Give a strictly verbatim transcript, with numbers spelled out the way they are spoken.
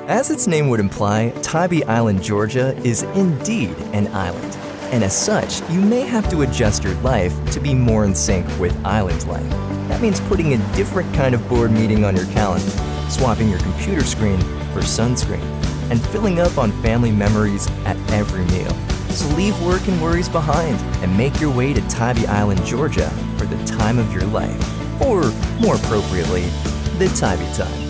As its name would imply, Tybee Island, Georgia is indeed an island. And as such, you may have to adjust your life to be more in sync with island life. That means putting a different kind of board meeting on your calendar, swapping your computer screen for sunscreen, and filling up on family memories at every meal. So leave work and worries behind and make your way to Tybee Island, Georgia for the time of your life, or more appropriately, the Tybee time.